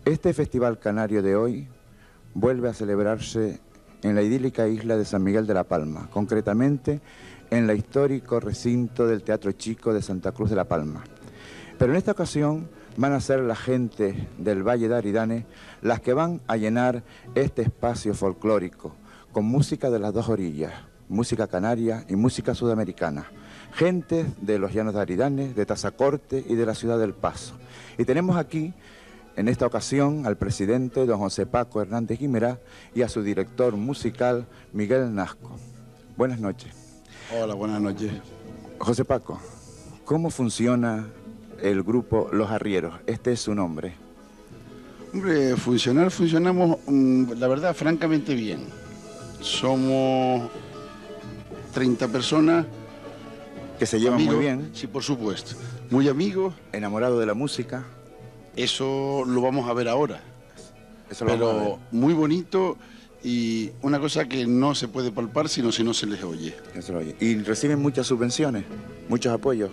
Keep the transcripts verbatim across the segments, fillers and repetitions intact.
Este festival canario de hoy vuelve a celebrarse en la idílica isla de San Miguel de la Palma, concretamente en el histórico recinto del Teatro Chico de Santa Cruz de la Palma. Pero en esta ocasión van a ser la gente del Valle de Aridane las que van a llenar este espacio folclórico con música de las dos orillas, música canaria y música sudamericana. Gente de los llanos de Aridane, de Tazacorte y de la ciudad del Paso. Y tenemos aquí, en esta ocasión, al presidente don José Paco Hernández Guimerá y a su director musical Miguel Nasco. Buenas noches. Hola, buenas noches. José Paco, ¿cómo funciona el grupo Los Arrieros? Este es su nombre. Hombre, funcionar, funcionamos, la verdad, francamente bien. Somos treinta personas. Que se llevan amigos, muy bien. Sí, por supuesto. Muy amigos. Enamorados de la música. Eso lo vamos a ver ahora. Eso lo Pero vamos a ver. muy bonito y una cosa que no se puede palpar sino si no se les oye. Eso lo oye. Y reciben muchas subvenciones, muchos apoyos.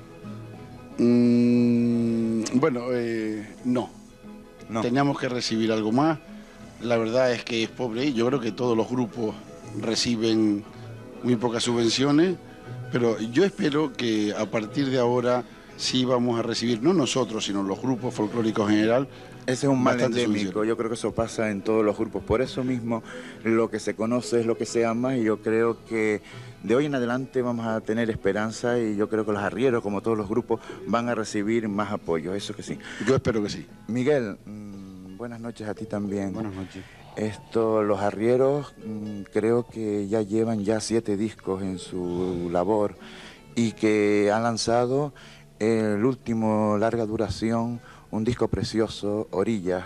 Mm, bueno, eh, no. No. Teníamos que recibir algo más. La verdad es que es pobre. Yo creo que todos los grupos reciben muy pocas subvenciones, pero yo espero que a partir de ahora sí vamos a recibir, no nosotros, sino los grupos folclóricos en general. Ese es un mal bastante endémico, subvención. yo creo que eso pasa en todos los grupos. Por eso mismo, lo que se conoce es lo que se ama, y yo creo que de hoy en adelante vamos a tener esperanza, y yo creo que los arrieros, como todos los grupos, van a recibir más apoyo, eso que sí. Yo espero que sí. Miguel, mmm, buenas noches a ti también. Buenas noches. Esto, los arrieros, mmm, creo que ya llevan ya siete discos en su labor, y que han lanzado el último larga duración, un disco precioso, Orillas.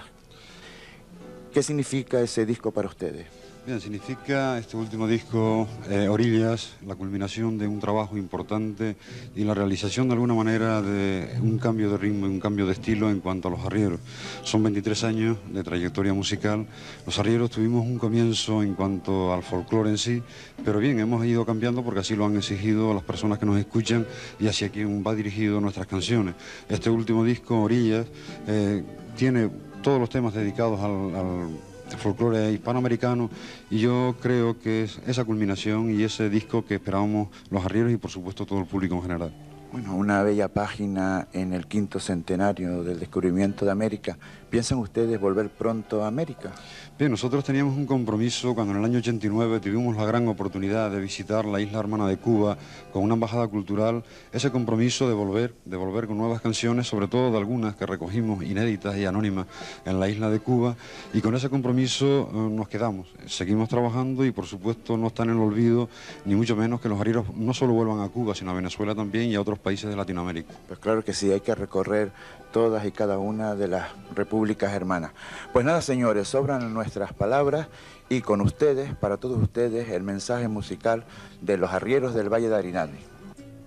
¿Qué significa ese disco para ustedes? Bien, significa este último disco, eh, Orillas, la culminación de un trabajo importante y la realización de alguna manera de un cambio de ritmo y un cambio de estilo en cuanto a los arrieros. Son veintitrés años de trayectoria musical. Los arrieros tuvimos un comienzo en cuanto al folclore en sí, pero bien, hemos ido cambiando porque así lo han exigido las personas que nos escuchan y hacia quien va dirigido nuestras canciones. Este último disco, Orillas, eh, tiene todos los temas dedicados al, al folclore hispanoamericano, y yo creo que es esa culminación y ese disco que esperábamos los arrieros y por supuesto todo el público en general. Bueno, una bella página en el quinto centenario del descubrimiento de América. ¿Piensan ustedes volver pronto a América? Bien, nosotros teníamos un compromiso cuando en el año ochenta y nueve tuvimos la gran oportunidad de visitar la isla hermana de Cuba con una embajada cultural, ese compromiso de volver, de volver con nuevas canciones, sobre todo de algunas que recogimos inéditas y anónimas en la isla de Cuba, y con ese compromiso eh, nos quedamos. Seguimos trabajando y por supuesto no está en el olvido, ni mucho menos que los arrieros no solo vuelvan a Cuba, sino a Venezuela también y a otros países de Latinoamérica. Pues claro que sí, hay que recorrer todas y cada una de las repúblicas hermanas. Pues nada, señores, sobran nuestras palabras, y con ustedes, para todos ustedes, el mensaje musical de los arrieros del Valle de Aridane.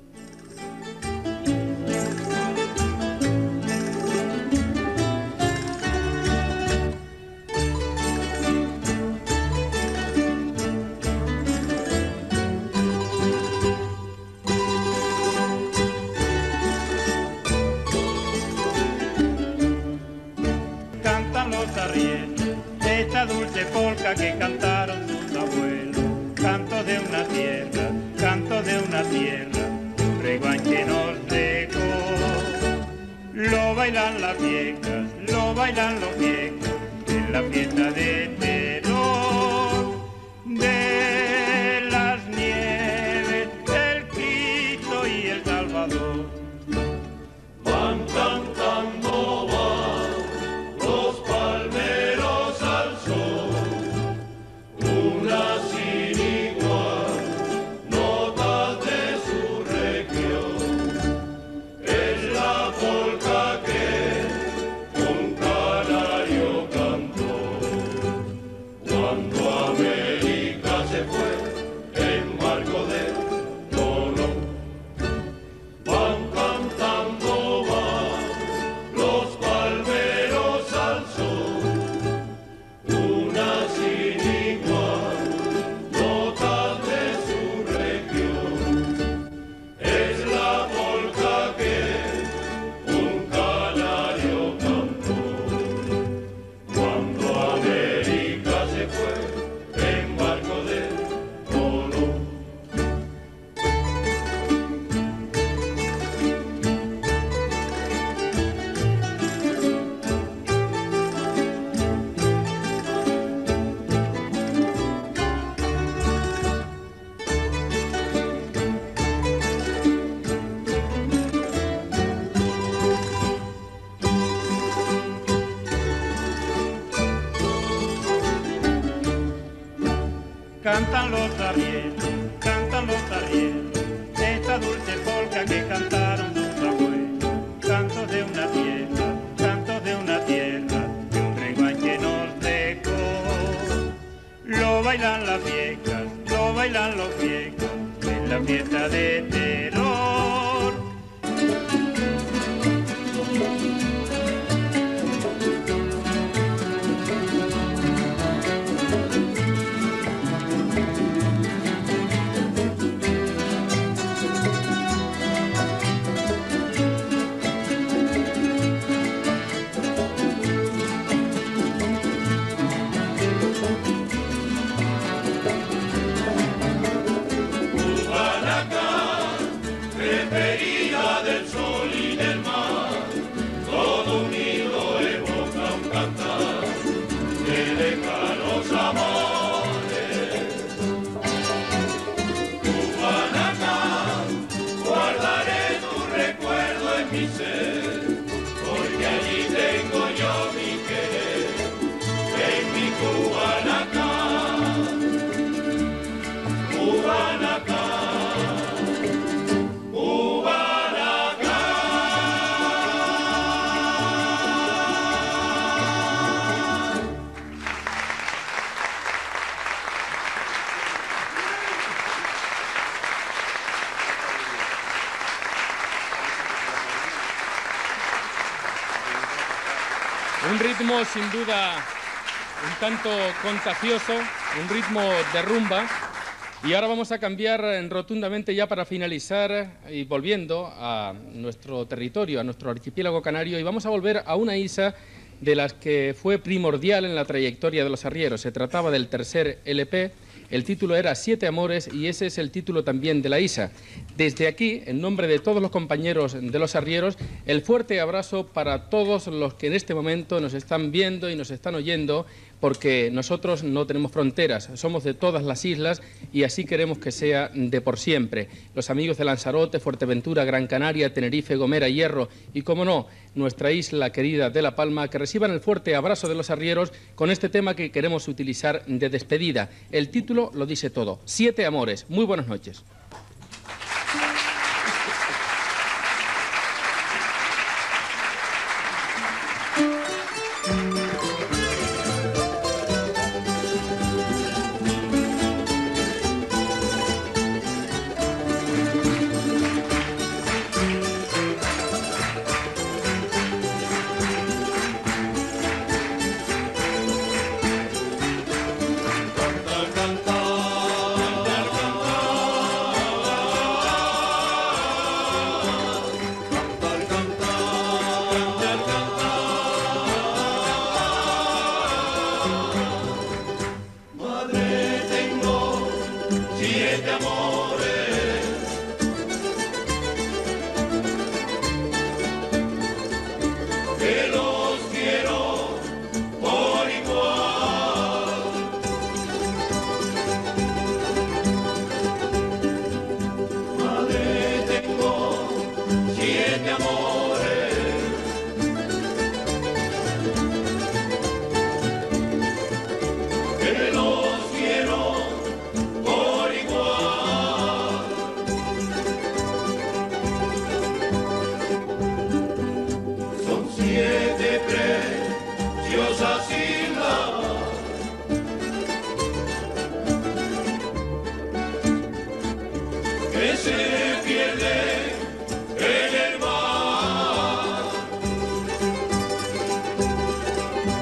Esta dulce polca que cantaron sus abuelos, canto de una tierra, canto de una tierra, un reguán que nos dejó. Lo bailan las viejas, lo bailan los viejos, en la fiesta de terror, de las nieves, del Cristo y el Salvador. Van cantando, van los palmeros al sol, una sin igual, notas de su región. Es la polca que un canario cantó. cantan los arrieros, cantan los arrieros, esta dulce polca que cantaron sus abuelos, cantos de una tierra, cantos de una tierra, que un reguanche nos dejó. Lo bailan las viejas, lo bailan los viejos, en la fiesta de terror. Un ritmo sin duda un tanto contagioso, un ritmo de rumba. Y ahora vamos a cambiar rotundamente ya para finalizar y volviendo a nuestro territorio, a nuestro archipiélago canario, y vamos a volver a una isla de las que fue primordial en la trayectoria de los arrieros. Se trataba del tercer L P, el título era Siete Amores y ese es el título también de la isa. Desde aquí, en nombre de todos los compañeros de los arrieros, el fuerte abrazo para todos los que en este momento nos están viendo y nos están oyendo, porque nosotros no tenemos fronteras, somos de todas las islas y así queremos que sea de por siempre. Los amigos de Lanzarote, Fuerteventura, Gran Canaria, Tenerife, Gomera, Hierro y, como no, nuestra isla querida de La Palma, que reciban el fuerte abrazo de los arrieros con este tema que queremos utilizar de despedida. El título lo dice todo, Siete Amores. Muy buenas noches.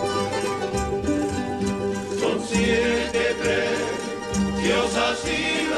Siete preciosas islas.